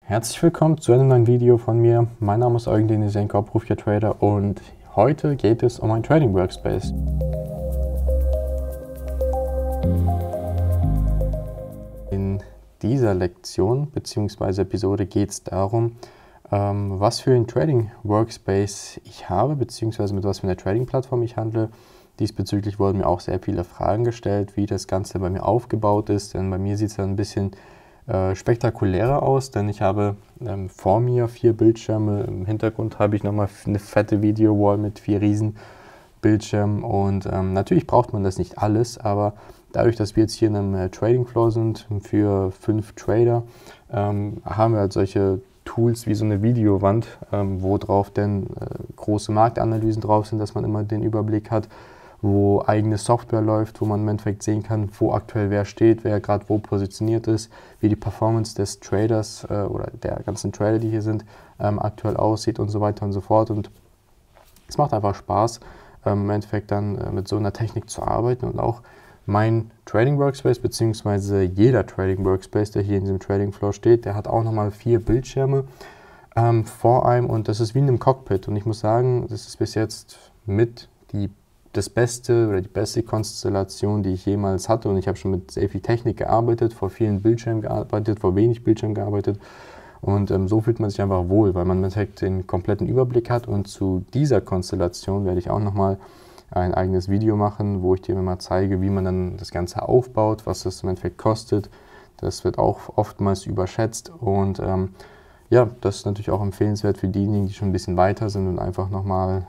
Herzlich willkommen zu einem neuen Video von mir. Mein Name ist Eugen Denisenko, Profi Trader, und heute geht es um ein Trading Workspace. In dieser Lektion bzw. Episode geht es darum, was für ein Trading Workspace ich habe, beziehungsweise mit was für einer Trading-Plattform ich handle. Diesbezüglich wurden mir auch sehr viele Fragen gestellt, wie das Ganze bei mir aufgebaut ist, denn bei mir sieht es dann ein bisschen spektakulärer aus, denn ich habe vor mir 4 Bildschirme, im Hintergrund habe ich nochmal eine fette Video-Wall mit 4 riesen Bildschirmen, und natürlich braucht man das nicht alles, aber dadurch, dass wir jetzt hier in einem Trading Floor sind für 5 Trader, haben wir halt solche Tools wie so eine Videowand, wo drauf denn große Marktanalysen drauf sind, dass man immer den Überblick hat, wo eigene Software läuft, wo man im Endeffekt sehen kann, wo aktuell wer steht, wer gerade wo positioniert ist, wie die Performance des Traders oder der ganzen Trader, die hier sind, aktuell aussieht und so weiter und so fort. Und es macht einfach Spaß, im Endeffekt dann mit so einer Technik zu arbeiten. Und auch mein Trading Workspace, beziehungsweise jeder Trading Workspace, der hier in diesem Trading Floor steht, der hat auch nochmal 4 Bildschirme vor einem, und das ist wie in einem Cockpit. Und ich muss sagen, das ist bis jetzt mit das Beste oder die beste Konstellation, die ich jemals hatte, und ich habe schon mit sehr viel Technik gearbeitet, vor vielen Bildschirmen gearbeitet, vor wenig Bildschirmen gearbeitet, und so fühlt man sich einfach wohl, weil man im Endeffekt den kompletten Überblick hat. Und zu dieser Konstellation werde ich auch nochmal ein eigenes Video machen, wo ich dir mal zeige, wie man dann das Ganze aufbaut, was das im Endeffekt kostet. Das wird auch oftmals überschätzt, und ja, das ist natürlich auch empfehlenswert für diejenigen, die schon ein bisschen weiter sind und einfach nochmal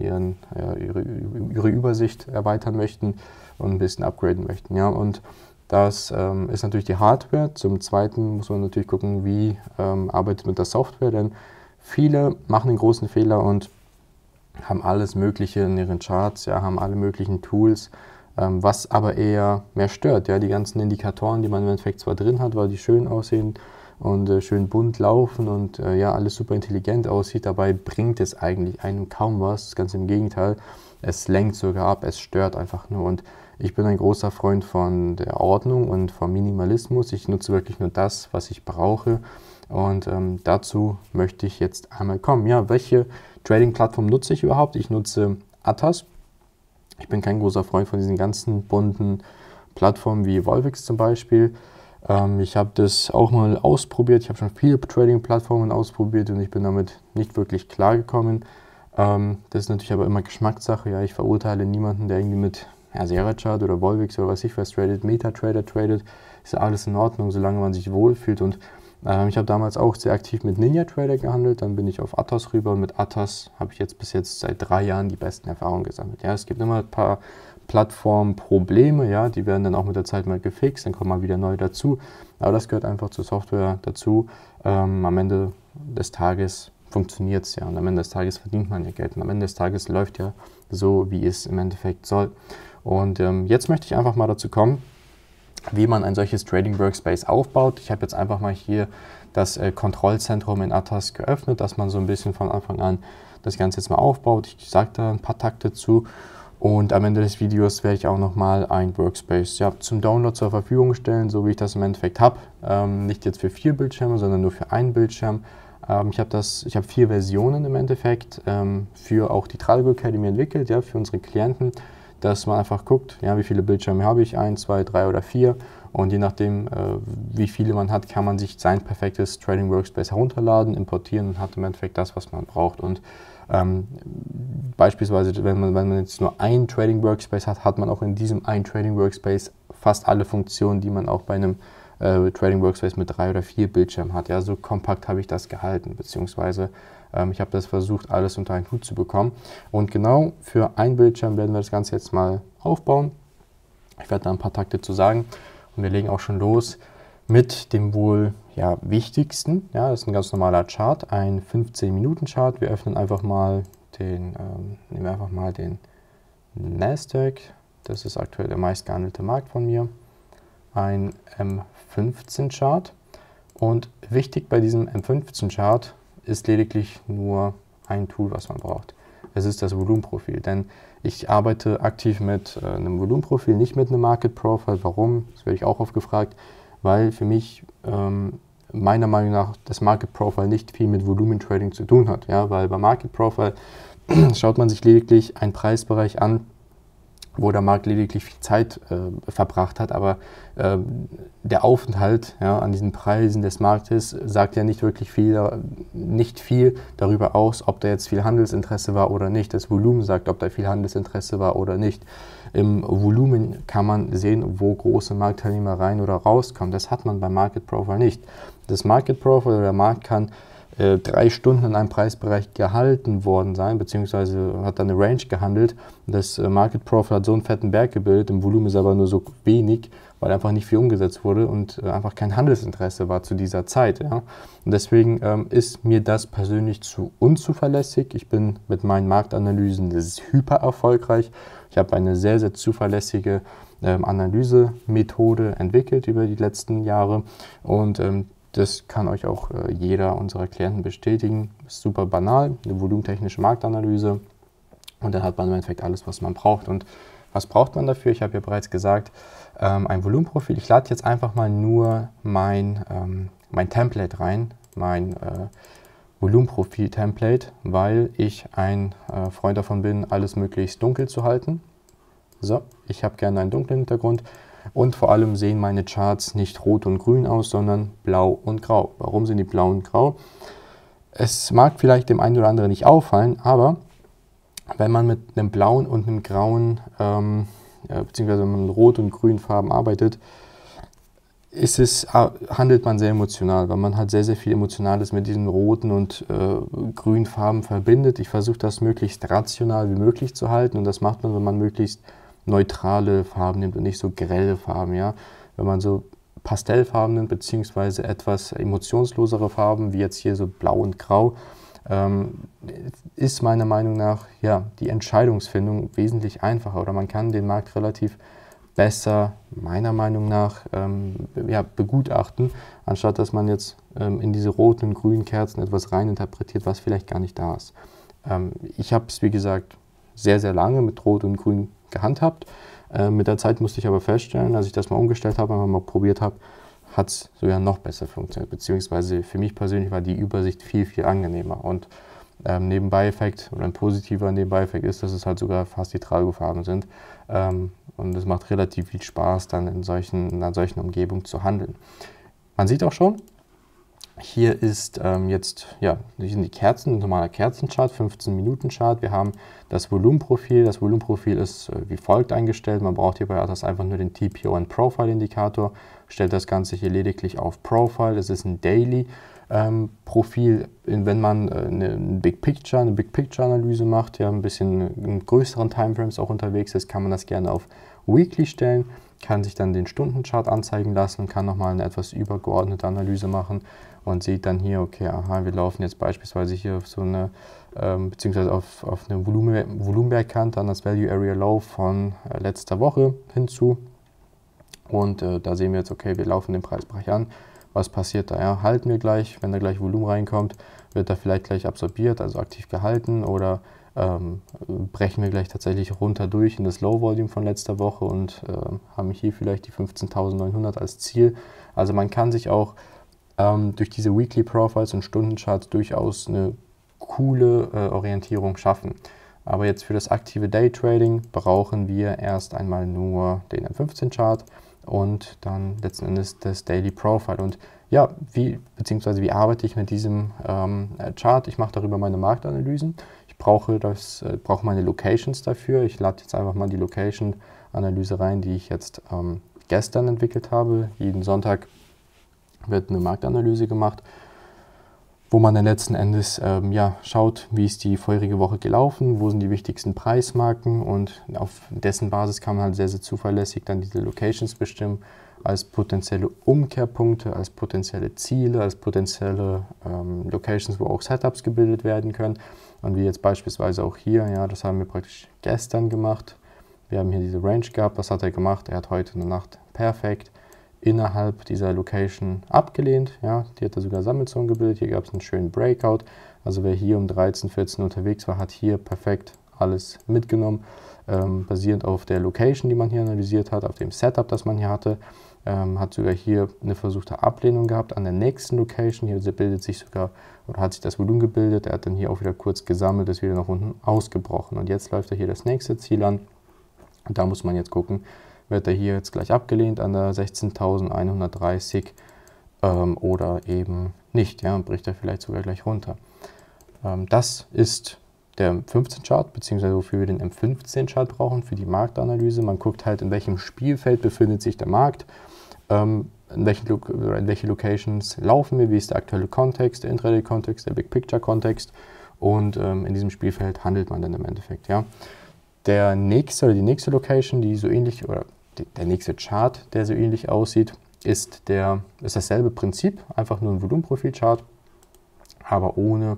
ihre Übersicht erweitern möchten und ein bisschen upgraden möchten. Ja, und das ist natürlich die Hardware. Zum Zweiten muss man natürlich gucken, wie arbeitet mit der Software, denn viele machen den großen Fehler und haben alles Mögliche in ihren Charts, ja, haben alle möglichen Tools, was aber eher mehr stört. Ja, die ganzen Indikatoren, die man im Endeffekt zwar drin hat, weil die schön aussehen und schön bunt laufen und ja, alles super intelligent aussieht, dabei bringt es eigentlich einem kaum was. Ganz im Gegenteil, es lenkt sogar ab, es stört einfach nur. Und ich bin ein großer Freund von der Ordnung und vom Minimalismus. Ich nutze wirklich nur das, was ich brauche, und dazu möchte ich jetzt einmal kommen. Ja, welche Trading-Plattform nutze ich überhaupt? Ich nutze Atas. Ich bin kein großer Freund von diesen ganzen bunten Plattformen wie Volvix zum Beispiel. Ich habe das auch mal ausprobiert. Ich habe schon viele Trading-Plattformen ausprobiert und ich bin damit nicht wirklich klargekommen. Das ist natürlich aber immer Geschmackssache. Ja, ich verurteile niemanden, der irgendwie mit SeraChart oder Volvix oder was ich was tradet, MetaTrader tradet. Ist ja alles in Ordnung, solange man sich wohlfühlt. Und ich habe damals auch sehr aktiv mit NinjaTrader gehandelt. Dann bin ich auf Atas rüber, und mit Atas habe ich jetzt bis jetzt seit 3 Jahren die besten Erfahrungen gesammelt. Ja, es gibt immer ein paar Plattformprobleme, ja, die werden dann auch mit der Zeit mal gefixt, dann kommen mal wieder neu dazu, aber das gehört einfach zur Software dazu. Am Ende des Tages funktioniert es ja, und am Ende des Tages verdient man ja Geld, und am Ende des Tages läuft ja so, wie es im Endeffekt soll. Und jetzt möchte ich einfach mal dazu kommen, wie man ein solches Trading Workspace aufbaut. Ich habe jetzt einfach mal hier das Kontrollzentrum in Atas geöffnet, dass man so ein bisschen von Anfang an das Ganze jetzt mal aufbaut. Ich sage da ein paar Takte zu. Und am Ende des Videos werde ich auch nochmal ein Workspace zum Download zur Verfügung stellen, so wie ich das im Endeffekt habe. Nicht jetzt für 4 Bildschirme, sondern nur für einen Bildschirm. Ich habe 4 Versionen im Endeffekt für auch die Tralgo Academy entwickelt, ja, für unsere Klienten, dass man einfach guckt, ja, wie viele Bildschirme habe ich, 1, 2, 3 oder 4. Und je nachdem, wie viele man hat, kann man sich sein perfektes Trading Workspace herunterladen, importieren und hat im Endeffekt das, was man braucht. Und beispielsweise, wenn man jetzt nur ein Trading Workspace hat, hat man auch in diesem einen Trading Workspace fast alle Funktionen, die man auch bei einem Trading Workspace mit 3 oder 4 Bildschirmen hat. Ja, so kompakt habe ich das gehalten, beziehungsweise ich habe das versucht, alles unter einen Hut zu bekommen. Und genau für einen Bildschirm werden wir das Ganze jetzt mal aufbauen. Ich werde da ein paar Takte zu sagen, und wir legen auch schon los mit dem wohl wichtigsten. Ja, das ist ein ganz normaler Chart, ein 15-Minuten-Chart. Wir öffnen einfach mal nehmen wir einfach mal den Nasdaq. Das ist aktuell der meistgehandelte Markt von mir. Ein M15-Chart. Und wichtig bei diesem M15-Chart ist lediglich nur ein Tool, was man braucht. Es ist das Volumenprofil, denn ich arbeite aktiv mit einem Volumenprofil, nicht mit einem Market Profile. Warum? Das werde ich auch oft gefragt, weil für mich meiner Meinung nach das Market Profile nicht viel mit Volumentrading zu tun hat, ja, weil bei Market Profile schaut man sich lediglich einen Preisbereich an, wo der Markt lediglich viel Zeit verbracht hat, aber der Aufenthalt, ja, an diesen Preisen des Marktes sagt ja nicht wirklich nicht viel darüber aus, ob da jetzt viel Handelsinteresse war oder nicht. Das Volumen sagt, ob da viel Handelsinteresse war oder nicht. Im Volumen kann man sehen, wo große Marktteilnehmer rein oder rauskommen. Das hat man beim Market Profile nicht. Das Market Profile oder der Markt kann 3 Stunden in einem Preisbereich gehalten worden sein, beziehungsweise hat dann eine Range gehandelt. Das Market Profile hat so einen fetten Berg gebildet, im Volumen ist aber nur so wenig, weil einfach nicht viel umgesetzt wurde und einfach kein Handelsinteresse war zu dieser Zeit. Ja? Und deswegen ist mir das persönlich zu unzuverlässig. Ich bin mit meinen Marktanalysen hyper erfolgreich. Ich habe eine sehr, sehr zuverlässige Analysemethode entwickelt über die letzten Jahre und das kann euch auch jeder unserer Klienten bestätigen. Ist super banal, eine volumentechnische Marktanalyse und dann hat man im Endeffekt alles, was man braucht. Und was braucht man dafür? Ich habe ja bereits gesagt, ein Volumenprofil. Ich lade jetzt einfach mal nur mein Template rein, mein Volumenprofil-Template, weil ich ein Freund davon bin, alles möglichst dunkel zu halten. So, ich habe gerne einen dunklen Hintergrund. Und vor allem sehen meine Charts nicht rot und grün aus, sondern blau und grau. Warum sind die blau und grau? Es mag vielleicht dem einen oder anderen nicht auffallen, aber wenn man mit einem blauen und einem grauen, beziehungsweise wenn man mit rot und grün Farben arbeitet, handelt man sehr emotional, weil man halt sehr, sehr viel Emotionales mit diesen roten und grünen Farben verbindet. Ich versuche das möglichst rational wie möglich zu halten und das macht man, wenn man möglichst neutrale Farben nimmt und nicht so grelle Farben, ja. Wenn man so Pastellfarben nimmt, beziehungsweise etwas emotionslosere Farben, wie jetzt hier so blau und grau, ist meiner Meinung nach, ja, die Entscheidungsfindung wesentlich einfacher oder man kann den Markt relativ besser, meiner Meinung nach, ja, begutachten, anstatt dass man jetzt in diese roten und grünen Kerzen etwas reininterpretiert, was vielleicht gar nicht da ist. Ich habe es, wie gesagt, sehr, sehr lange mit Rot und Grün gehandhabt. Mit der Zeit musste ich aber feststellen, als ich das mal umgestellt habe, mal probiert habe, hat es sogar noch besser funktioniert. Beziehungsweise für mich persönlich war die Übersicht viel, viel angenehmer. Und Nebenbei-Effekt oder ein positiver Nebenbei-Effekt ist, dass es halt sogar fast die Tragofarben sind. Und es macht relativ viel Spaß, dann in einer solchen Umgebung zu handeln. Man sieht auch schon, hier ist jetzt, ja, hier sind die Kerzen, ein normaler Kerzenchart, 15-Minuten-Chart. Wir haben das Volumenprofil. Das Volumenprofil ist wie folgt eingestellt. Man braucht hierbei einfach nur den TPO und Profile-Indikator. Stellt das Ganze hier lediglich auf Profile. Das ist ein Daily-Profil. Wenn man eine Big Picture-Analyse macht, ja, ein bisschen in größeren Timeframes auch unterwegs ist, kann man das gerne auf Weekly stellen. Kann sich dann den Stundenchart anzeigen lassen und kann nochmal eine etwas übergeordnete Analyse machen und sieht dann hier, okay, aha, wir laufen jetzt beispielsweise hier auf so eine, beziehungsweise auf eine Volumenbergkante an das Value Area Low von letzter Woche hinzu. Und da sehen wir jetzt, okay, wir laufen den Preisbereich an. Was passiert da? Ja, halten wir gleich, wenn da gleich Volumen reinkommt, wird da vielleicht gleich absorbiert, also aktiv gehalten, oder brechen wir gleich tatsächlich runter durch in das Low Volume von letzter Woche und haben hier vielleicht die 15.900 als Ziel. Also man kann sich auch durch diese Weekly Profiles und Stundencharts durchaus eine coole Orientierung schaffen. Aber jetzt für das aktive Daytrading brauchen wir erst einmal nur den M15-Chart und dann letzten Endes das Daily Profile. Und ja, beziehungsweise wie arbeite ich mit diesem Chart? Ich mache darüber meine Marktanalysen. Ich brauche meine Locations dafür. Ich lade jetzt einfach mal die Location-Analyse rein, die ich jetzt gestern entwickelt habe. Jeden Sonntag wird eine Marktanalyse gemacht, wo man dann letzten Endes ja, schaut, wie ist die vorherige Woche gelaufen, wo sind die wichtigsten Preismarken und auf dessen Basis kann man halt sehr, sehr zuverlässig dann diese Locations bestimmen als potenzielle Umkehrpunkte, als potenzielle Ziele, als potenzielle Locations, wo auch Setups gebildet werden können. Und wie jetzt beispielsweise auch hier, ja, das haben wir praktisch gestern gemacht. Wir haben hier diese Range gehabt, was hat er gemacht? Er hat heute in der Nacht perfekt innerhalb dieser Location abgelehnt. Ja, die hat er sogar Sammelzonen gebildet. Hier gab es einen schönen Breakout. Also wer hier um 13, 14 unterwegs war, hat hier perfekt alles mitgenommen, basierend auf der Location, die man hier analysiert hat, auf dem Setup, das man hier hatte. hat sogar hier eine versuchte Ablehnung gehabt an der nächsten Location. Hier bildet sich sogar, oder hat sich das Volumen gebildet. Er hat dann hier auch wieder kurz gesammelt, ist wieder nach unten ausgebrochen. Und jetzt läuft er hier das nächste Ziel an. Und da muss man jetzt gucken, wird er hier jetzt gleich abgelehnt an der 16.130 oder eben nicht. Ja, und bricht er vielleicht sogar gleich runter. Das ist der M15-Chart, beziehungsweise wofür wir den M15-Chart brauchen, für die Marktanalyse. Man guckt halt, in welchem Spielfeld befindet sich der Markt, in welche Locations laufen wir, wie ist der aktuelle Kontext, der Intraday-Kontext, der Big-Picture-Kontext, und in diesem Spielfeld handelt man dann im Endeffekt. Ja. Der nächste oder die nächste Location, die so ähnlich, oder der nächste Chart, der so ähnlich aussieht, ist dasselbe Prinzip, einfach nur ein Volumenprofil-Chart, aber ohne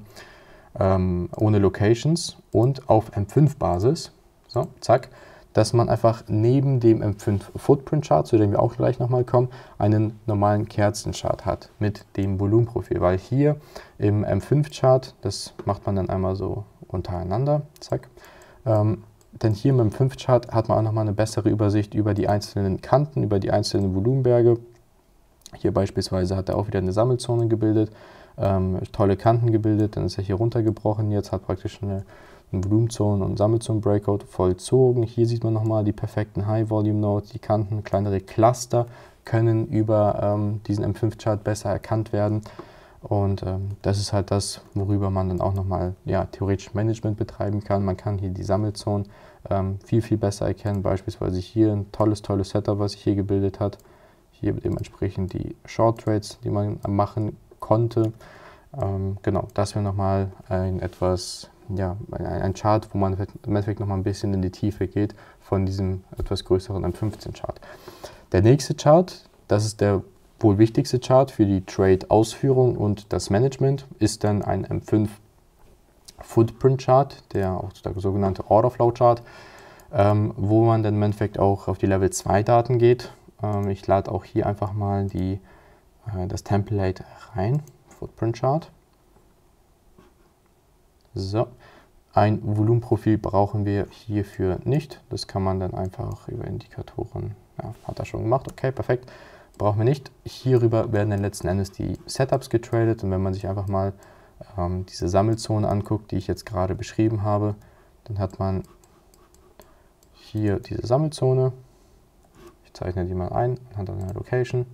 Locations und auf M5-Basis. So, zack. Dass man einfach neben dem M5 Footprint Chart, zu dem wir auch gleich nochmal kommen, einen normalen Kerzenchart hat mit dem Volumenprofil. Weil hier im M5 Chart, das macht man dann einmal so untereinander, zack. Denn hier im M5 Chart hat man auch nochmal eine bessere Übersicht über die einzelnen Kanten, über die einzelnen Volumenberge. Hier beispielsweise hat er auch wieder eine Sammelzone gebildet, tolle Kanten gebildet, dann ist er hier runtergebrochen, jetzt hat praktisch eine Volumenzonen- und Sammelzonen-Breakout vollzogen. Hier sieht man nochmal die perfekten High-Volume-Nodes, die Kanten, kleinere Cluster können über diesen M5-Chart besser erkannt werden. Und das ist halt das, worüber man dann auch nochmal theoretisch Management betreiben kann. Man kann hier die Sammelzonen viel besser erkennen. Beispielsweise hier ein tolles Setup, was sich hier gebildet hat. Hier dementsprechend die Short Trades, die man machen konnte. Genau, das wäre nochmal ein Chart, wo man im Endeffekt nochmal ein bisschen in die Tiefe geht von diesem etwas größeren M15-Chart. Der nächste Chart, das ist der wohl wichtigste Chart für die Trade-Ausführung und das Management, ist dann ein M5 Footprint-Chart, der sogenannte Order-Flow-Chart, wo man dann im Endeffekt auch auf die Level 2 Daten geht. Ich lade auch hier einfach mal das Template rein, Footprint Chart. So, ein Volumenprofil brauchen wir hierfür nicht. Das kann man dann einfach über Indikatoren, hat er schon gemacht, okay, perfekt, brauchen wir nicht. Hierüber werden dann letzten Endes die Setups getradet, und wenn man sich einfach mal diese Sammelzone anguckt, die ich jetzt gerade beschrieben habe, dann hat man hier diese Sammelzone. Ich zeichne die mal ein anhand einer Location.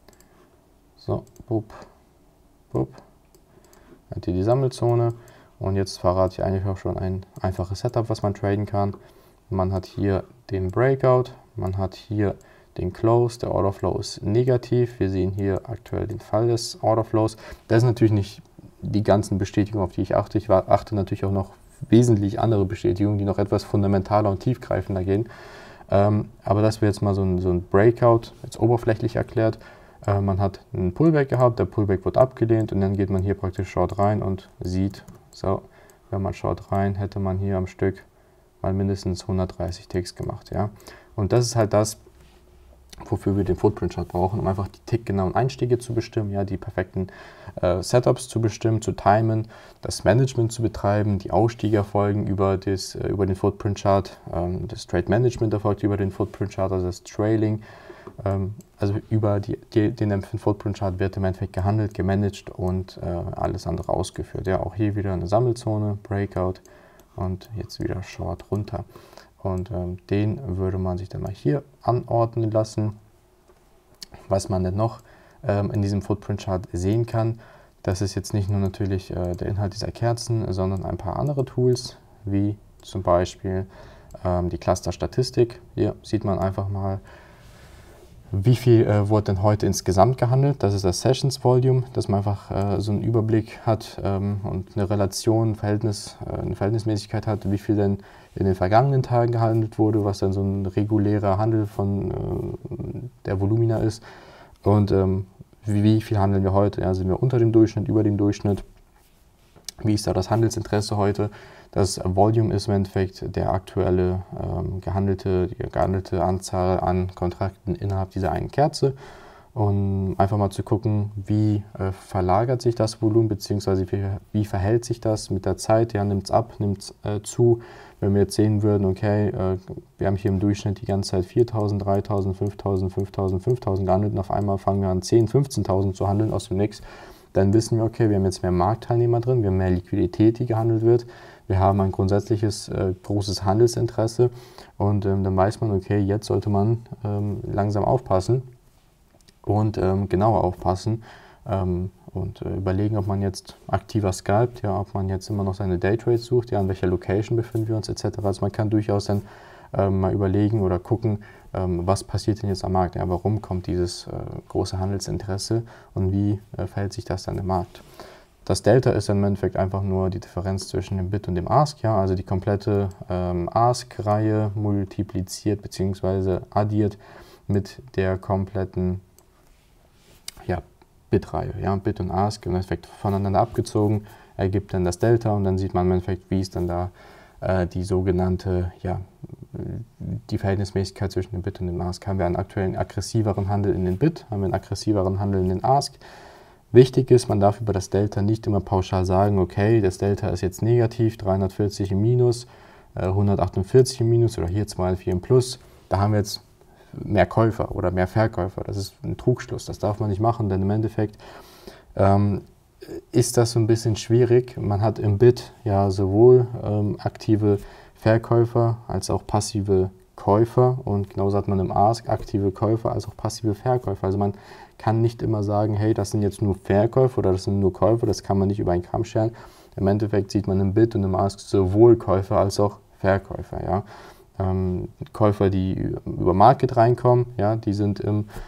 So, bup, bup. Hat hier die Sammelzone. Und jetzt verrate ich eigentlich auch schon ein einfaches Setup, was man traden kann. Man hat hier den Breakout, man hat hier den Close, der Orderflow ist negativ. Wir sehen hier aktuell den Fall des Orderflows. Das ist natürlich nicht die ganzen Bestätigungen, auf die ich achte. Ich achte natürlich auch noch wesentlich andere Bestätigungen, die noch etwas fundamentaler und tiefgreifender gehen. Aber das wäre jetzt mal so ein Breakout, jetzt oberflächlich erklärt. Man hat einen Pullback gehabt, der Pullback wird abgelehnt, und dann geht man hier praktisch Short rein und sieht, so, wenn man Short rein, hätte man hier am Stück mal mindestens 130 Ticks gemacht. Ja? Und das ist halt das, wofür wir den Footprint Chart brauchen, um einfach die tickgenauen Einstiege zu bestimmen, ja, die perfekten Setups zu bestimmen, zu timen, das Management zu betreiben, die Ausstiege erfolgen über den Footprint Chart, das Trade Management erfolgt über den Footprint Chart, also das Trailing. Also über den M5 Footprint Chart wird im Endeffekt gehandelt, gemanagt und alles andere ausgeführt. Ja, auch hier wieder eine Sammelzone, Breakout und jetzt wieder Short runter. Und den würde man sich dann mal hier anordnen lassen. Was man denn noch in diesem Footprint Chart sehen kann, das ist jetzt nicht nur natürlich der Inhalt dieser Kerzen, sondern ein paar andere Tools, wie zum Beispiel die Cluster-Statistik. Hier sieht man einfach mal, wie viel wurde denn heute insgesamt gehandelt. Das ist das Sessions Volume, dass man einfach so einen Überblick hat und eine Relation, eine Verhältnismäßigkeit hat, wie viel denn in den vergangenen Tagen gehandelt wurde, was dann so ein regulärer Handel von der Volumina ist. Und wie viel handeln wir heute? Ja, sind wir unter dem Durchschnitt, über dem Durchschnitt? Wie ist da das Handelsinteresse heute? Das Volume ist im Endeffekt der aktuelle die gehandelte Anzahl an Kontrakten innerhalb dieser einen Kerze. um einfach mal zu gucken, wie verlagert sich das Volumen, beziehungsweise wie verhält sich das mit der Zeit, ja, nimmt es ab, nimmt es zu. Wenn wir jetzt sehen würden, okay, wir haben hier im Durchschnitt die ganze Zeit 4.000, 3.000, 5.000, 5.000, 5.000 gehandelt und auf einmal fangen wir an 10.000, 15.000 zu handeln aus dem Nix, dann wissen wir, okay, wir haben jetzt mehr Marktteilnehmer drin, wir haben mehr Liquidität, die gehandelt wird, wir haben ein grundsätzliches großes Handelsinteresse und dann weiß man, okay, jetzt sollte man langsam aufpassen und genauer aufpassen und überlegen, ob man jetzt aktiver scalpt, ja, ob man jetzt immer noch seine Daytrades sucht, ja, an welcher Location befinden wir uns etc. Also man kann durchaus dann mal überlegen oder gucken, was passiert denn jetzt am Markt, ja, warum kommt dieses große Handelsinteresse und wie verhält sich das dann im Markt. Das Delta ist im Endeffekt einfach nur die Differenz zwischen dem Bid und dem Ask, ja, also die komplette Ask-Reihe multipliziert bzw. addiert mit der kompletten Bid-Reihe. Ja, Bid und Ask im Endeffekt voneinander abgezogen, ergibt dann das Delta und dann sieht man im Endeffekt, wie ist dann da die sogenannte, die Verhältnismäßigkeit zwischen dem Bid und dem Ask. Haben wir einen aktuellen aggressiveren Handel in den Bid, haben wir einen aggressiveren Handel in den Ask. Wichtig ist, man darf über das Delta nicht immer pauschal sagen, okay, das Delta ist jetzt negativ, 340 im Minus, 148 im Minus oder hier 204 im Plus. Da haben wir jetzt mehr Käufer oder mehr Verkäufer. Das ist ein Trugschluss, das darf man nicht machen, denn im Endeffekt ist das so ein bisschen schwierig. Man hat im Bid ja sowohl aktive Verkäufer als auch passive Käufer und genauso hat man im Ask aktive Käufer als auch passive Verkäufer. Also man kann nicht immer sagen, hey, das sind jetzt nur Verkäufer oder das sind nur Käufer, das kann man nicht über einen Kamm scheren. Im Endeffekt sieht man im Bid und im Ask sowohl Käufer als auch Verkäufer. Ja. Käufer, die über Market reinkommen, ja, die sind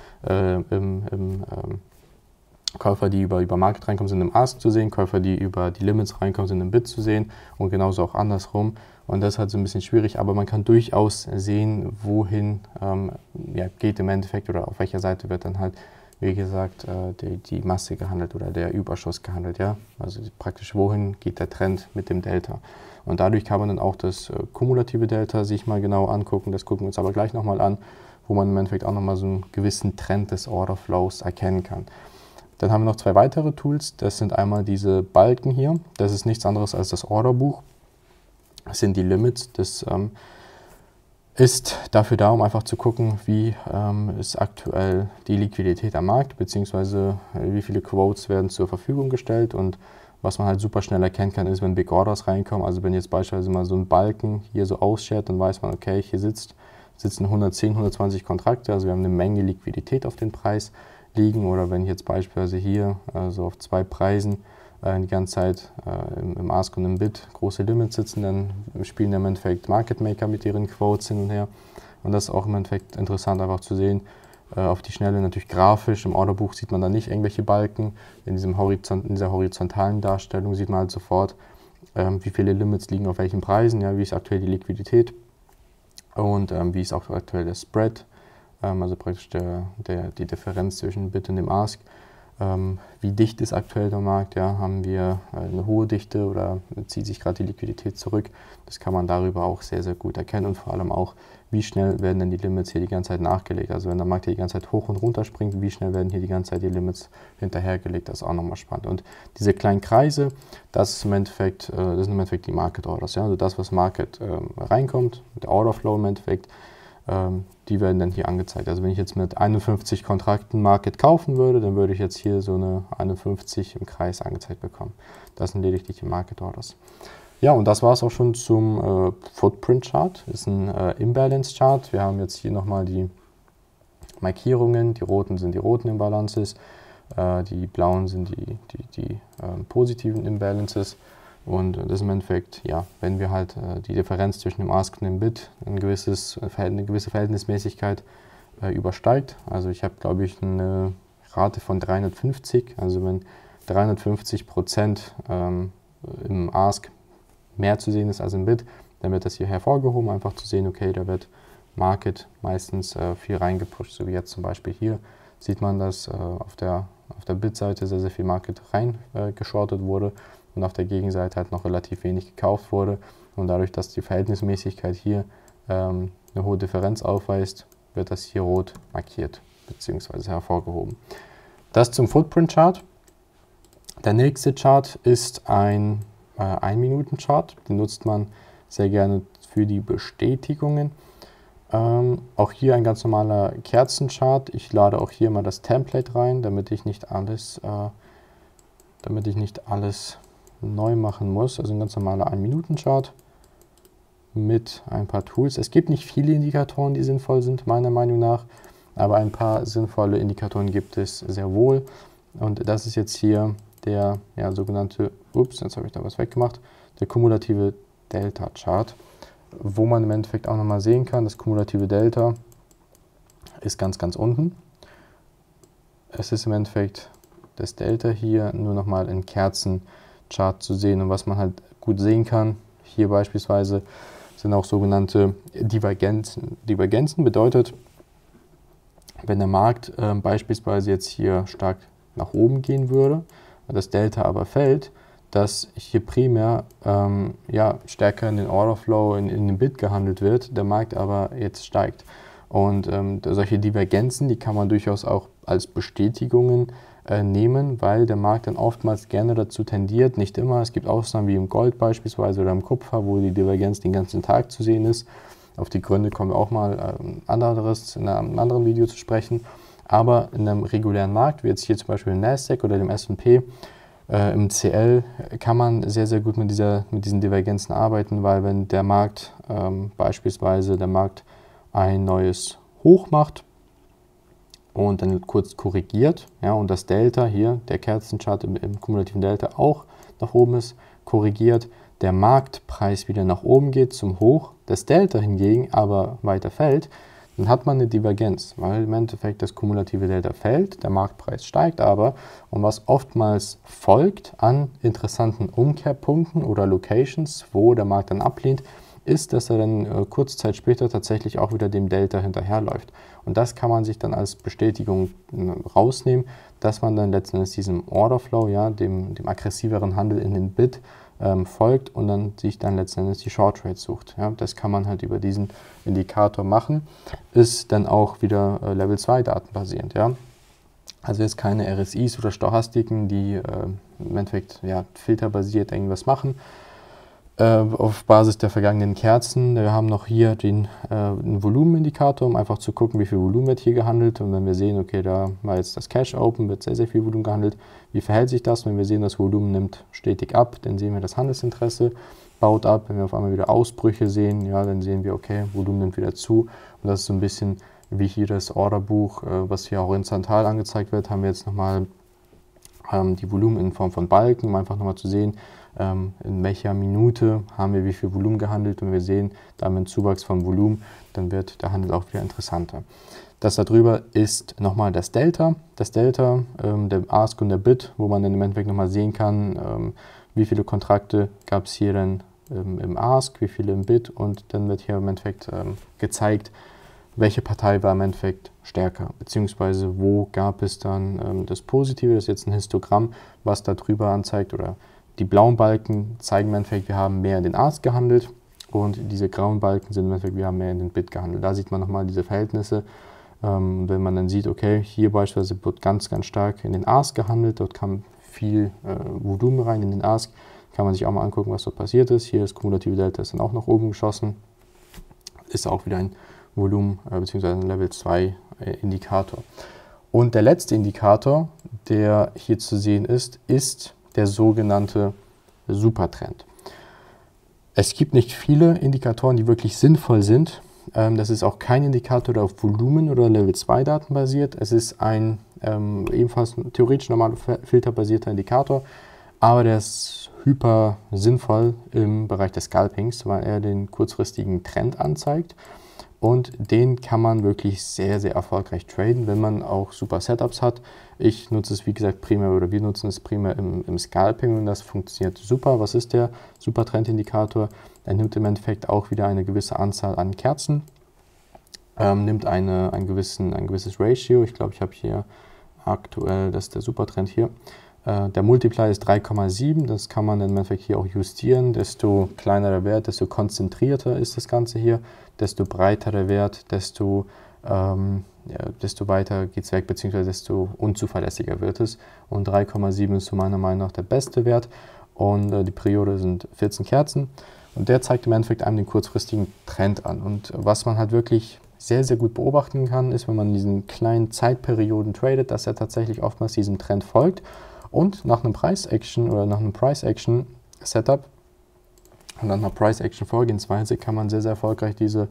Käufer, die über Market reinkommen, sind im Ask zu sehen, Käufer, die über die Limits reinkommen, sind im Bid zu sehen und genauso auch andersrum. Und das ist halt so ein bisschen schwierig, aber man kann durchaus sehen, wohin geht im Endeffekt oder auf welcher Seite wird dann halt, wie gesagt, die Masse gehandelt oder der Überschuss gehandelt. Ja? Also praktisch, wohin geht der Trend mit dem Delta. Und dadurch kann man dann auch das kumulative Delta sich mal genau angucken. Das gucken wir uns aber gleich nochmal an, wo man im Endeffekt auch nochmal so einen gewissen Trend des Orderflows erkennen kann. Dann haben wir noch zwei weitere Tools. Das sind einmal diese Balken hier. Das ist nichts anderes als das Orderbuch. Das sind die Limits. Das ist dafür da, um einfach zu gucken, wie ist aktuell die Liquidität am Markt, beziehungsweise wie viele Quotes werden zur Verfügung gestellt. Und was man halt super schnell erkennen kann, ist, wenn Big Orders reinkommen. Also wenn jetzt beispielsweise mal so ein Balken hier so ausschert, dann weiß man, okay, hier sitzen 110, 120 Kontrakte. Also wir haben eine Menge Liquidität auf den Preis liegen, oder wenn jetzt beispielsweise hier so auf zwei Preisen die ganze Zeit im Ask und im Bid große Limits sitzen, dann spielen im Endeffekt Market Maker mit ihren Quotes hin und her. Und das ist auch im Endeffekt interessant einfach zu sehen. Auf die Schnelle natürlich grafisch, im Orderbuch sieht man da nicht irgendwelche Balken. In dieser horizontalen Darstellung sieht man halt sofort, wie viele Limits liegen auf welchen Preisen, ja, wie ist aktuell die Liquidität und wie ist auch aktuell der Spread. Also praktisch die Differenz zwischen Bid und dem Ask. Wie dicht ist aktuell der Markt? Ja, haben wir eine hohe Dichte oder zieht sich gerade die Liquidität zurück? Das kann man darüber auch sehr, sehr gut erkennen und vor allem auch, wie schnell werden denn die Limits hier die ganze Zeit nachgelegt? Also wenn der Markt hier die ganze Zeit hoch und runter springt, wie schnell werden hier die ganze Zeit die Limits hinterhergelegt? Das ist auch nochmal spannend. Und diese kleinen Kreise, das sind im Endeffekt die Market Orders. Ja? Also das, was Market reinkommt, der Order Flow im Endeffekt, die werden dann hier angezeigt. Also wenn ich jetzt mit 51 Kontrakten Market kaufen würde, dann würde ich jetzt hier so eine 51 im Kreis angezeigt bekommen. Das sind lediglich die Market Orders. Ja, und das war es auch schon zum Footprint Chart. Das ist ein Imbalance Chart. Wir haben jetzt hier nochmal die Markierungen. Die roten sind die roten Imbalances, die blauen sind die positiven Imbalances. Und das ist im Endeffekt, ja, wenn wir halt die Differenz zwischen dem Ask und dem Bid eine gewisse Verhältnismäßigkeit übersteigt. Also ich habe, glaube ich, eine Rate von 350. Also wenn 350% im Ask mehr zu sehen ist als im Bid, dann wird das hier hervorgehoben, einfach zu sehen, okay, da wird Market meistens viel reingepusht, so wie jetzt zum Beispiel hier. Sieht man, dass auf der Bid-Seite sehr, sehr viel Market reingeschortet wurde und auf der Gegenseite halt noch relativ wenig gekauft wurde. Und dadurch, dass die Verhältnismäßigkeit hier eine hohe Differenz aufweist, wird das hier rot markiert. bzw. hervorgehoben. Das zum Footprint Chart. Der nächste Chart ist ein 1-Minuten-Chart. Den nutzt man sehr gerne für die Bestätigungen. Auch hier ein ganz normaler Kerzenchart. Ich lade auch hier mal das Template rein, damit ich nicht alles neu machen muss. Also ein ganz normaler 1-Minuten-Chart mit ein paar Tools. Es gibt nicht viele Indikatoren, die sinnvoll sind, meiner Meinung nach, aber ein paar sinnvolle Indikatoren gibt es sehr wohl. Und das ist jetzt hier der sogenannte, jetzt habe ich da was weggemacht, der kumulative Delta-Chart, wo man im Endeffekt auch nochmal sehen kann, das kumulative Delta ist ganz, ganz unten. Es ist im Endeffekt das Delta hier nur nochmal in Kerzenchart zu sehen. Und was man halt gut sehen kann, hier beispielsweise sind auch sogenannte Divergenzen. Divergenzen bedeutet, wenn der Markt beispielsweise jetzt hier stark nach oben gehen würde, das Delta aber fällt, dass hier primär stärker in den Orderflow, in den Bid gehandelt wird, der Markt aber jetzt steigt. Und solche Divergenzen, die kann man durchaus auch als Bestätigungen nehmen, weil der Markt dann oftmals gerne dazu tendiert, nicht immer, es gibt Ausnahmen wie im Gold beispielsweise oder im Kupfer, wo die Divergenz den ganzen Tag zu sehen ist. Auf die Gründe kommen wir auch mal in einem anderen Video zu sprechen. Aber in einem regulären Markt, wie jetzt hier zum Beispiel im Nasdaq oder dem S&P, im CL, kann man sehr, sehr gut mit diesen Divergenzen arbeiten, weil wenn der Markt beispielsweise ein neues Hoch macht und dann kurz korrigiert, und das Delta hier, der Kerzenchart im kumulativen Delta auch nach oben ist, korrigiert, der Marktpreis wieder nach oben geht zum Hoch, das Delta hingegen aber weiter fällt, dann hat man eine Divergenz, weil im Endeffekt das kumulative Delta fällt, der Marktpreis steigt aber, und was oftmals folgt an interessanten Umkehrpunkten oder Locations, wo der Markt dann ablehnt, ist, dass er dann kurze Zeit später tatsächlich auch wieder dem Delta hinterherläuft. Und das kann man sich dann als Bestätigung rausnehmen, dass man dann letzten Endes diesem Orderflow, dem aggressiveren Handel in den Bid folgt und dann sich dann letzten Endes die Short Trades sucht. Ja, das kann man halt über diesen Indikator machen, ist dann auch wieder Level 2 datenbasierend. Ja. Also jetzt keine RSIs oder Stochastiken, die im Endeffekt filterbasiert irgendwas machen. Auf Basis der vergangenen Kerzen. Wir haben noch hier einen Volumenindikator, um einfach zu gucken, wie viel Volumen wird hier gehandelt. Und wenn wir sehen, okay, da war jetzt das Cash Open, wird sehr, sehr viel Volumen gehandelt. Wie verhält sich das? Wenn wir sehen, das Volumen nimmt stetig ab, dann sehen wir, das Handelsinteresse baut ab. Wenn wir auf einmal wieder Ausbrüche sehen, dann sehen wir, okay, Volumen nimmt wieder zu. Und das ist so ein bisschen wie hier das Orderbuch, was hier horizontal angezeigt wird, haben wir jetzt nochmal die Volumen in Form von Balken, um einfach nochmal zu sehen, in welcher Minute haben wir wie viel Volumen gehandelt, und wir sehen, da haben wir einen Zuwachs vom Volumen, dann wird der Handel auch wieder interessanter. Das darüber ist nochmal das Delta. Das Delta, der Ask und der Bid, wo man dann im Endeffekt nochmal sehen kann, wie viele Kontrakte gab es hier dann im Ask, wie viele im Bid, und dann wird hier im Endeffekt gezeigt, welche Partei war im Endeffekt stärker, beziehungsweise wo gab es dann das Positive, das ist jetzt ein Histogramm, was da drüber anzeigt, oder die blauen Balken zeigen im Endeffekt, wir haben mehr in den Ask gehandelt, und diese grauen Balken sind im Endeffekt, wir haben mehr in den Bid gehandelt. Da sieht man nochmal diese Verhältnisse, wenn man dann sieht, okay, hier beispielsweise wird ganz, ganz stark in den Ask gehandelt, dort kam viel Volumen rein in den Ask, kann man sich auch mal angucken, was dort passiert ist. Hier das kumulative Delta ist dann auch nach oben geschossen, ist auch wieder ein Volumen bzw. ein Level 2 Indikator. Und der letzte Indikator, der hier zu sehen ist der sogenannte Supertrend. Es gibt nicht viele Indikatoren, die wirklich sinnvoll sind. Das ist auch kein Indikator, der auf Volumen oder Level 2 Daten basiert. Es ist ein ebenfalls theoretisch normal filterbasierter Indikator, aber der ist hyper sinnvoll im Bereich des Scalpings, weil er den kurzfristigen Trend anzeigt. Und den kann man wirklich sehr, sehr erfolgreich traden, wenn man auch super Setups hat. Ich nutze es, wie gesagt, primär, oder wir nutzen es primär im Scalping, und das funktioniert super. Was ist der Supertrend-Indikator? Er nimmt im Endeffekt auch wieder eine gewisse Anzahl an Kerzen, nimmt ein gewisses Ratio. Ich glaube, ich habe hier aktuell, das ist der Supertrend hier. Der Multiplier ist 3,7, das kann man im Endeffekt hier auch justieren. Desto kleiner der Wert, desto konzentrierter ist das Ganze hier, desto breiter der Wert, desto ja, desto weiter geht es weg, beziehungsweise desto unzuverlässiger wird es. Und 3,7 ist so meiner Meinung nach der beste Wert. Und die Periode sind 14 Kerzen. Und der zeigt im Endeffekt einem den kurzfristigen Trend an. Und was man halt wirklich sehr, sehr gut beobachten kann, ist, wenn man in diesen kleinen Zeitperioden tradet, dass er tatsächlich oftmals diesem Trend folgt. Und nach einem Price-Action oder nach einem Price-Action-Setup und nach einer Price-Action-Vorgehensweise kann man sehr, sehr erfolgreich diese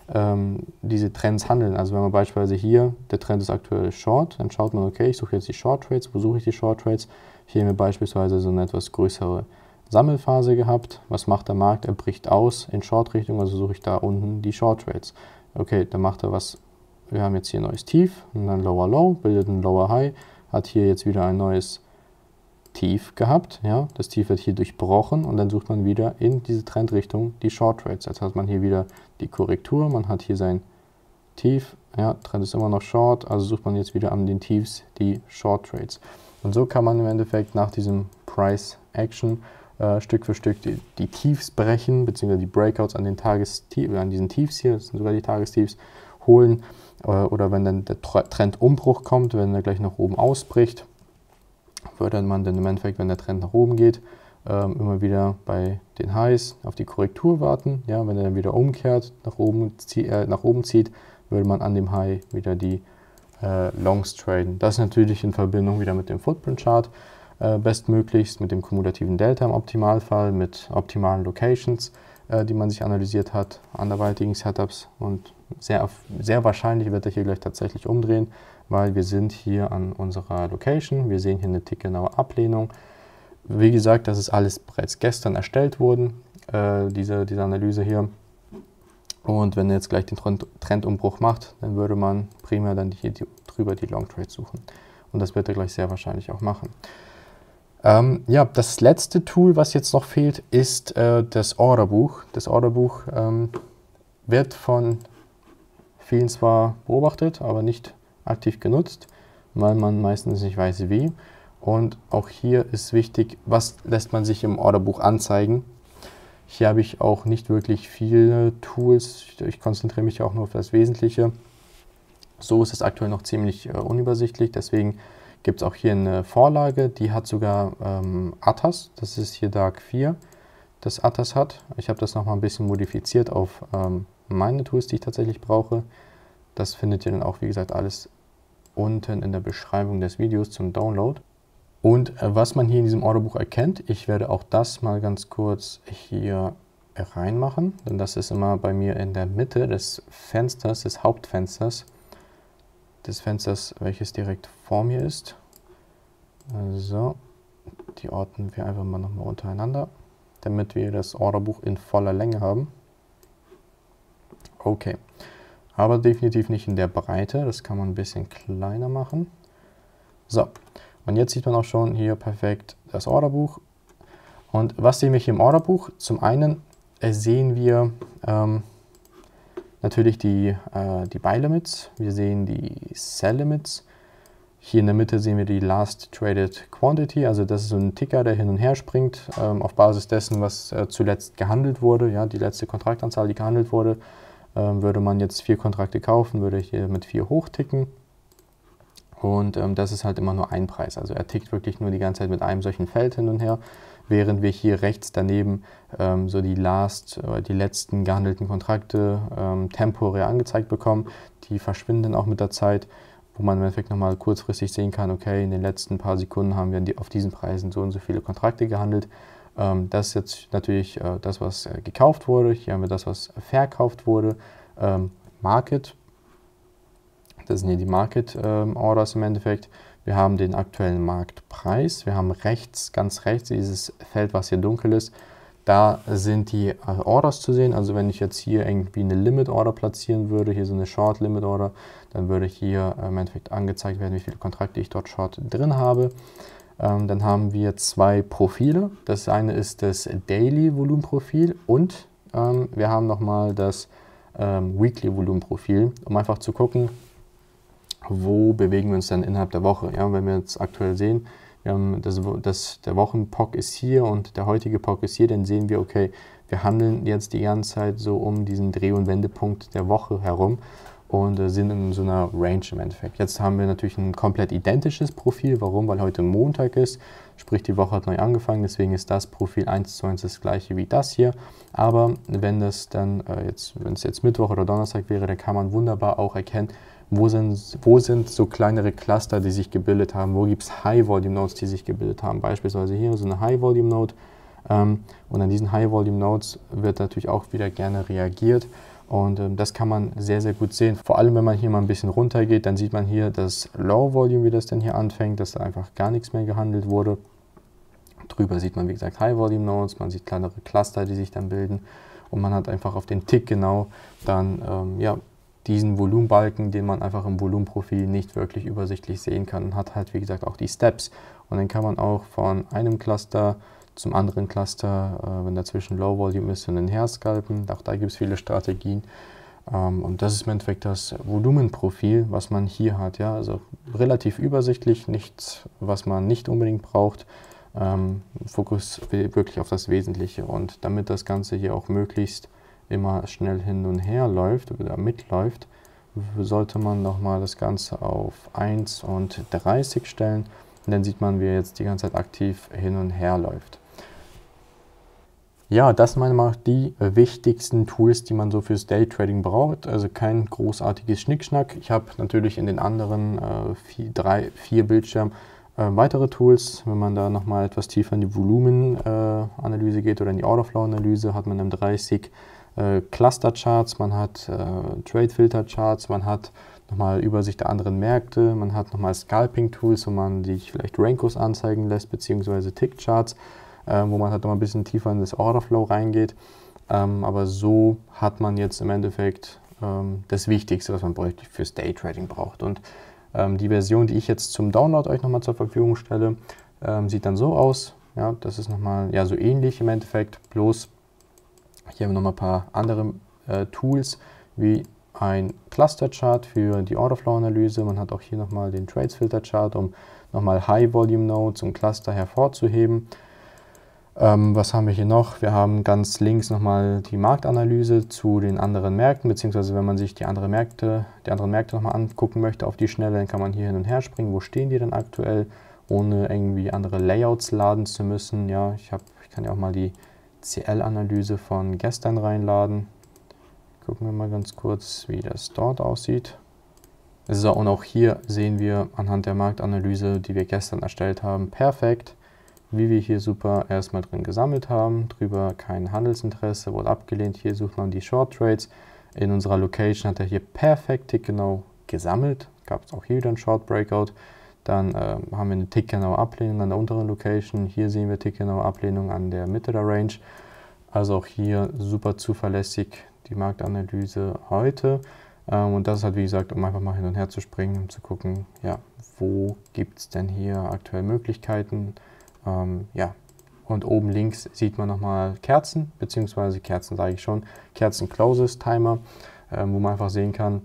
Trends handeln. Also wenn man beispielsweise hier, der Trend ist aktuell Short, dann schaut man, okay, ich suche jetzt die Short Trades. Wo suche ich die Short Trades? Hier haben wir beispielsweise so eine etwas größere Sammelphase gehabt. Was macht der Markt? Er bricht aus in Short-Richtung, also suche ich da unten die Short Trades. Okay, dann macht er was. Wir haben jetzt hier ein neues Tief und dann Lower Low, bildet ein Lower High, hat hier jetzt wieder ein neues Tief gehabt. Ja, das Tief wird hier durchbrochen und dann sucht man wieder in diese Trendrichtung die Short Trades. Jetzt hat man hier wieder die Korrektur, man hat hier sein Tief, ja, Trend ist immer noch Short, also sucht man jetzt wieder an den Tiefs die Short Trades. Und so kann man im Endeffekt nach diesem Price Action Stück für Stück die Tiefs brechen, beziehungsweise die Breakouts an diesen Tiefs hier, das sind sogar die Tagestiefs, holen. Oder wenn dann der Trendumbruch kommt, wenn er gleich nach oben ausbricht, würde man dann im Endeffekt, wenn der Trend nach oben geht, immer wieder bei den Highs auf die Korrektur warten. Ja, wenn er dann wieder umkehrt, nach oben zieht, würde man an dem High wieder die Longs traden. Das natürlich in Verbindung wieder mit dem Footprint Chart. Bestmöglichst mit dem kumulativen Delta im Optimalfall, mit optimalen Locations, die man sich analysiert hat, anderweitigen Setups, und sehr, sehr wahrscheinlich wird er hier gleich tatsächlich umdrehen, weil wir sind hier an unserer Location, wir sehen hier eine tickgenaue Ablehnung. Wie gesagt, das ist alles bereits gestern erstellt worden, diese Analyse hier, und wenn er jetzt gleich den Trendumbruch macht, dann würde man primär dann hier drüber die Long Trades suchen, und das wird er gleich sehr wahrscheinlich auch machen. Ja, das letzte Tool, was jetzt noch fehlt, ist das Orderbuch. Das Orderbuch wird von vielen zwar beobachtet, aber nicht aktiv genutzt, weil man meistens nicht weiß, wie. Und auch hier ist wichtig, was lässt man sich im Orderbuch anzeigen. Hier habe ich auch nicht wirklich viele Tools. Ich konzentriere mich auch nur auf das Wesentliche. So ist es aktuell noch ziemlich unübersichtlich, deswegen gibt es auch hier eine Vorlage, die hat sogar Atas, das ist hier Dark 4, das Atas hat. Ich habe das nochmal ein bisschen modifiziert auf meine Tools, die ich tatsächlich brauche. Das findet ihr dann auch, wie gesagt, alles unten in der Beschreibung des Videos zum Download. Und was man hier in diesem Orderbuch erkennt, ich werde auch das mal ganz kurz hier reinmachen, denn das ist immer bei mir in der Mitte des Fensters, des Hauptfensters, des Fensters, welches direkt vor mir ist. So, die ordnen wir einfach mal nochmal untereinander, damit wir das Orderbuch in voller Länge haben. Okay, aber definitiv nicht in der Breite, das kann man ein bisschen kleiner machen. So, und jetzt sieht man auch schon hier perfekt das Orderbuch. Und was sehen wir hier im Orderbuch? Zum einen sehen wir natürlich die Buy Limits, wir sehen die Sell Limits. Hier in der Mitte sehen wir die Last Traded Quantity, also das ist so ein Ticker, der hin und her springt, auf Basis dessen, was zuletzt gehandelt wurde, ja, die letzte Kontraktanzahl, die gehandelt wurde. Würde man jetzt 4 Kontrakte kaufen, würde hier mit 4 hochticken. Und das ist halt immer nur ein Preis, also er tickt wirklich nur die ganze Zeit mit einem solchen Feld hin und her, während wir hier rechts daneben so die letzten gehandelten Kontrakte temporär angezeigt bekommen. Die verschwinden dann auch mit der Zeit, wo man im Endeffekt nochmal kurzfristig sehen kann, okay, in den letzten paar Sekunden haben wir auf diesen Preisen so und so viele Kontrakte gehandelt. Das ist jetzt natürlich das, was gekauft wurde. Hier haben wir das, was verkauft wurde. Market, das sind hier die Market Orders im Endeffekt. Wir haben den aktuellen Marktpreis. Wir haben ganz rechts, dieses Feld, was hier dunkel ist. Da sind die Orders zu sehen. Also wenn ich jetzt hier irgendwie eine Limit Order platzieren würde, hier so eine Short Limit Order, dann würde hier im Endeffekt angezeigt werden, wie viele Kontrakte ich dort Short drin habe. Dann haben wir 2 Profile. Das eine ist das Daily Volumenprofil und wir haben nochmal das Weekly Volumenprofil, um einfach zu gucken, wo bewegen wir uns dann innerhalb der Woche. Ja, wenn wir jetzt aktuell sehen, wir haben der Wochen-POC ist hier und der heutige POC ist hier, dann sehen wir, okay, wir handeln jetzt die ganze Zeit so um diesen Dreh- und Wendepunkt der Woche herum. und sind in so einer Range im Endeffekt. Jetzt haben wir natürlich ein komplett identisches Profil. Warum? Weil heute Montag ist, sprich die Woche hat neu angefangen, deswegen ist das Profil 1:1 das gleiche wie das hier. Aber wenn das dann wenn es jetzt Mittwoch oder Donnerstag wäre, dann kann man wunderbar auch erkennen, wo sind so kleinere Cluster, die sich gebildet haben, wo gibt es High-Volume-Nodes, die sich gebildet haben. Beispielsweise hier so eine High-Volume-Node und an diesen High-Volume-Nodes wird natürlich auch wieder gerne reagiert. Und das kann man sehr, sehr gut sehen. Vor allem, wenn man hier mal ein bisschen runter geht, dann sieht man hier das Low Volume, wie das denn hier anfängt, dass da einfach gar nichts mehr gehandelt wurde. Drüber sieht man, wie gesagt, High Volume Nodes, man sieht kleinere Cluster, die sich dann bilden. Und man hat einfach auf den Tick genau dann diesen Volumenbalken, den man einfach im Volumenprofil nicht wirklich übersichtlich sehen kann. Und hat halt, wie gesagt, auch die Steps. Und dann kann man auch von einem Cluster zum anderen Cluster, wenn dazwischen Low Volume ist, hin und her scalpen. Auch da gibt es viele Strategien. Und das ist im Endeffekt das Volumenprofil, was man hier hat. Ja? Also relativ übersichtlich, nichts, was man nicht unbedingt braucht. Fokus wirklich auf das Wesentliche. Und damit das Ganze hier auch möglichst immer schnell hin und her läuft oder mitläuft, sollte man nochmal das Ganze auf 1:30 stellen. Und dann sieht man, wie er jetzt die ganze Zeit aktiv hin und her läuft. Ja, das sind meiner Meinung nach die wichtigsten Tools, die man so fürs Daytrading braucht. Also kein großartiges Schnickschnack. Ich habe natürlich in den anderen 4 Bildschirmen weitere Tools. Wenn man da nochmal etwas tiefer in die Volumenanalyse geht oder in die Orderflow-Analyse, hat man im 30 Cluster-Charts, man hat Trade-Filter-Charts, man hat nochmal Übersicht der anderen Märkte, man hat nochmal Scalping-Tools, wo man sich vielleicht Rankos anzeigen lässt, beziehungsweise Tick-Charts, wo man halt noch ein bisschen tiefer in das Orderflow reingeht. Aber so hat man jetzt im Endeffekt das Wichtigste, was man fürs Daytrading braucht. Und die Version, die ich jetzt zum Download euch nochmal zur Verfügung stelle, sieht dann so aus. Ja, das ist nochmal so ähnlich im Endeffekt, bloß hier haben wir nochmal ein paar andere Tools, wie ein Cluster-Chart für die Orderflow-Analyse. Man hat auch hier nochmal den Trades-Filter-Chart, um nochmal High-Volume-Nodes und Cluster hervorzuheben. Was haben wir hier noch? Wir haben ganz links nochmal die Marktanalyse zu den anderen Märkten, beziehungsweise wenn man sich die anderen Märkte nochmal angucken möchte auf die Schnelle, dann kann man hier hin und her springen. Wo stehen die denn aktuell, ohne irgendwie andere Layouts laden zu müssen? Ja, ich kann ja auch mal die CL-Analyse von gestern reinladen. Gucken wir mal ganz kurz, wie das dort aussieht. So, und auch hier sehen wir anhand der Marktanalyse, die wir gestern erstellt haben, perfekt, wie wir hier super erstmal drin gesammelt haben. Drüber kein Handelsinteresse, wurde abgelehnt. Hier sucht man die Short Trades. In unserer Location hat er hier perfekt tickgenau gesammelt. Gab es auch hier wieder einen Short Breakout. Dann haben wir eine tickgenaue Ablehnung an der unteren Location. Hier sehen wir tickgenaue Ablehnung an der Mitte der Range. Also auch hier super zuverlässig die Marktanalyse heute. Und das ist halt, wie gesagt, um einfach mal hin und her zu springen, um zu gucken, ja, wo gibt es denn hier aktuell Möglichkeiten. Ja, und oben links sieht man nochmal Kerzen, beziehungsweise Kerzen sage ich schon, Kerzen-Closes-Timer, wo man einfach sehen kann,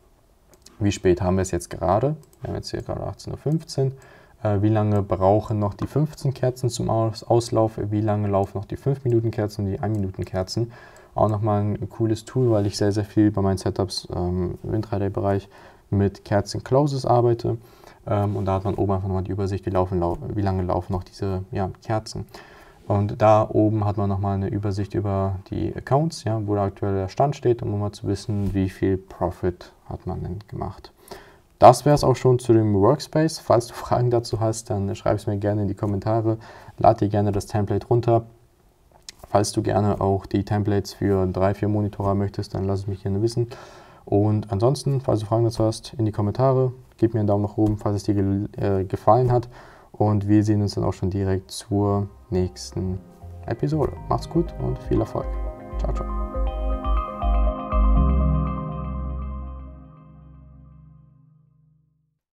wie spät haben wir es jetzt gerade. Wir haben jetzt hier gerade 18:15 Uhr. Wie lange brauchen noch die 15 Kerzen zum Auslauf? Wie lange laufen noch die 5-Minuten-Kerzen und die 1-Minuten-Kerzen? Auch nochmal ein cooles Tool, weil ich sehr, sehr viel bei meinen Setups im Intraday-Bereich mit Kerzen-Closes arbeite. Und da hat man oben einfach nochmal die Übersicht, wie lange laufen noch diese Kerzen. Und da oben hat man nochmal eine Übersicht über die Accounts, ja, wo der aktuelle Stand steht, um mal zu wissen, wie viel Profit hat man denn gemacht. Das wäre es auch schon zu dem Workspace. Falls du Fragen dazu hast, dann schreib es mir gerne in die Kommentare. Lad dir gerne das Template runter. Falls du gerne auch die Templates für 3-4 Monitore möchtest, dann lass es mich gerne wissen. Und ansonsten, falls du Fragen dazu hast, in die Kommentare. Gib mir einen Daumen nach oben, falls es dir gefallen hat. Und wir sehen uns dann auch schon direkt zur nächsten Episode. Macht's gut und viel Erfolg. Ciao, ciao.